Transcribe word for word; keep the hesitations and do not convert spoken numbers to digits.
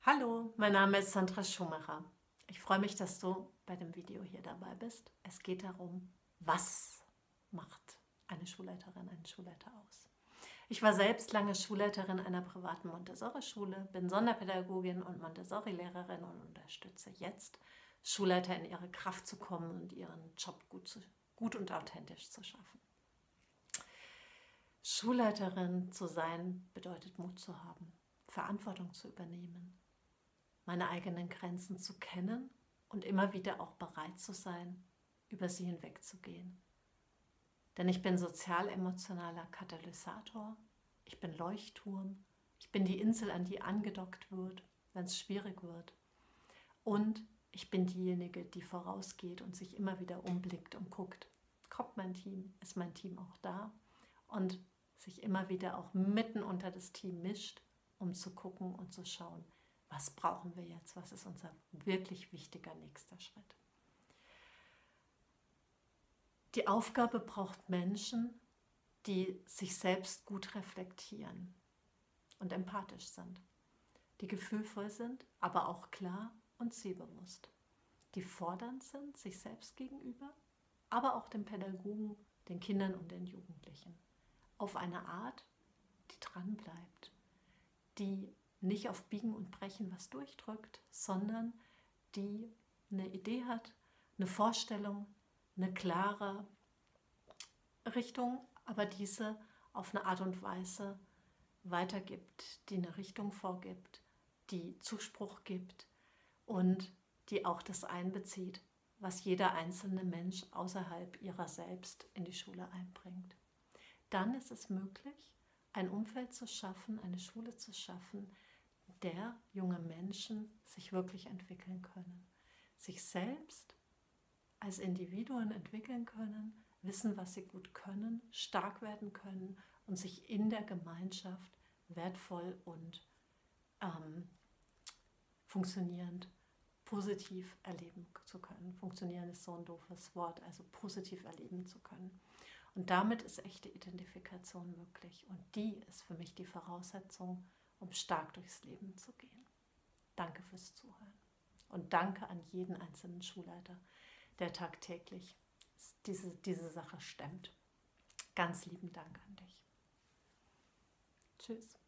Hallo, mein Name ist Sandra Schumacher. Ich freue mich, dass du bei dem Video hier dabei bist. Es geht darum, was macht eine Schulleiterin, einen Schulleiter aus? Ich war selbst lange Schulleiterin einer privaten Montessori-Schule, bin Sonderpädagogin und Montessori-Lehrerin und unterstütze jetzt Schulleiter in ihre Kraft zu kommen und ihren Job gut, zu, gut und authentisch zu schaffen. Schulleiterin zu sein bedeutet Mut zu haben, Verantwortung zu übernehmen, meine eigenen Grenzen zu kennen und immer wieder auch bereit zu sein, über sie hinwegzugehen. Denn ich bin sozial-emotionaler Katalysator, ich bin Leuchtturm, ich bin die Insel, an die angedockt wird, wenn es schwierig wird. Und ich bin diejenige, die vorausgeht und sich immer wieder umblickt und guckt, kommt mein Team, ist mein Team auch da? Und sich immer wieder auch mitten unter das Team mischt, um zu gucken und zu schauen, was brauchen wir jetzt, was ist unser wirklich wichtiger nächster Schritt. Die Aufgabe braucht Menschen, die sich selbst gut reflektieren und empathisch sind, die gefühlvoll sind, aber auch klar und zielbewusst, die fordernd sind, sich selbst gegenüber, aber auch den Pädagogen, den Kindern und den Jugendlichen, auf eine Art, die dran bleibt, die nicht auf Biegen und Brechen was durchdrückt, sondern die eine Idee hat, eine Vorstellung, eine klare Richtung, aber diese auf eine Art und Weise weitergibt, die eine Richtung vorgibt, die Zuspruch gibt und die auch das einbezieht, was jeder einzelne Mensch außerhalb ihrer selbst in die Schule einbringt. Dann ist es möglich, ein Umfeld zu schaffen, eine Schule zu schaffen, in der junge Menschen sich wirklich entwickeln können, sich selbst als Individuen entwickeln können, wissen, was sie gut können, stark werden können und sich in der Gemeinschaft wertvoll und ähm, funktionierend, positiv erleben zu können. Funktionieren ist so ein doofes Wort, also positiv erleben zu können. Und damit ist echte Identifikation möglich. Und die ist für mich die Voraussetzung, um stark durchs Leben zu gehen. Danke fürs Zuhören. Und danke an jeden einzelnen Schulleiter, der tagtäglich diese, diese Sache stemmt. Ganz lieben Dank an dich. Tschüss.